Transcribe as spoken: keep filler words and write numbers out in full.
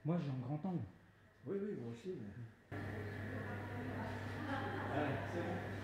Moi, j'ai un grand angle. Oui, oui, moi aussi. Mais... Allez, c'est bon.